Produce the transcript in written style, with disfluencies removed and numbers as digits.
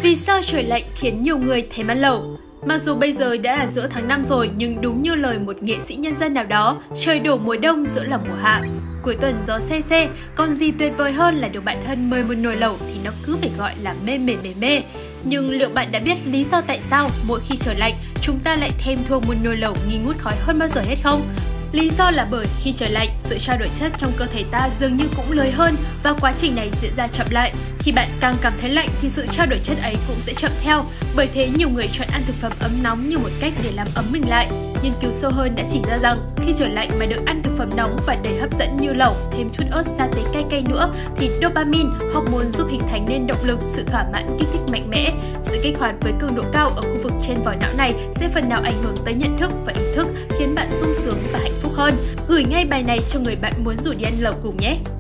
Vì sao trời lạnh khiến nhiều người thèm ăn lẩu? Mặc dù bây giờ đã là giữa tháng 5 rồi, nhưng đúng như lời một nghệ sĩ nhân dân nào đó, trời đổ mùa đông giữa lòng mùa hạ. Cuối tuần gió se se, còn gì tuyệt vời hơn là được bạn thân mời một nồi lẩu thì nó cứ phải gọi là mê. Nhưng liệu bạn đã biết lý do tại sao mỗi khi trời lạnh, chúng ta lại thèm thuồng một nồi lẩu nghi ngút khói hơn bao giờ hết không? Lý do là bởi khi trời lạnh, sự trao đổi chất trong cơ thể ta dường như cũng lười hơn và quá trình này diễn ra chậm lại. Khi bạn càng cảm thấy lạnh thì sự trao đổi chất ấy cũng sẽ chậm theo. Bởi thế nhiều người chọn ăn thực phẩm ấm nóng như một cách để làm ấm mình lại. Nghiên cứu sâu hơn đã chỉ ra rằng khi trời lạnh mà được ăn thực phẩm nóng và đầy hấp dẫn như lẩu, thêm chút ớt sa tế cay nữa thì dopamine, hormone giúp hình thành nên động lực, sự thỏa mãn kích thích mạnh mẽ. Sự kích hoạt với cường độ cao ở khu vực trên vỏ não này sẽ phần nào ảnh hưởng tới nhận thức và ý thức, khiến bạn sung sướng và hạnh phúc hơn. Gửi ngay bài này cho người bạn muốn rủ đi ăn lẩu cùng nhé!